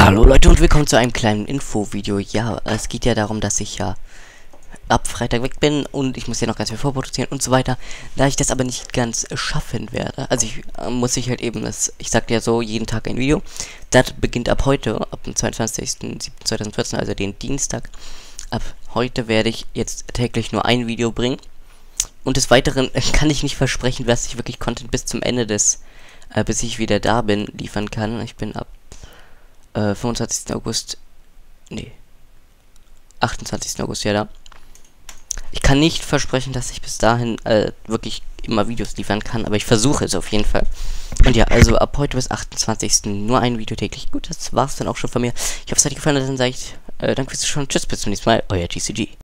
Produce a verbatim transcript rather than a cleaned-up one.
Hallo Leute und willkommen zu einem kleinen Infovideo. Ja, es geht ja darum, dass ich ja ab Freitag weg bin und ich muss ja noch ganz viel vorproduzieren und so weiter. Da ich das aber nicht ganz schaffen werde, also ich äh, muss ich halt eben, das, ich sagte ja so, jeden Tag ein Video. Das beginnt ab heute, ab dem zweiundzwanzigsten siebten zweitausendvierzehn, also den Dienstag. Ab heute werde ich jetzt täglich nur ein Video bringen. Und des Weiteren kann ich nicht versprechen, dass ich wirklich Content bis zum Ende des, äh, bis ich wieder da bin, liefern kann. Ich bin ab Äh, fünfundzwanzigsten August, nee, achtundzwanzigsten August ja da. Ich kann nicht versprechen, dass ich bis dahin äh, wirklich immer Videos liefern kann, aber ich versuche es auf jeden Fall. Und ja, also ab heute bis achtundzwanzigsten nur ein Video täglich. Gut, das war's dann auch schon von mir. Ich hoffe, es hat euch gefallen, dann sage ich äh, danke fürs Zuschauen. Tschüss, bis zum nächsten Mal. Euer G C G.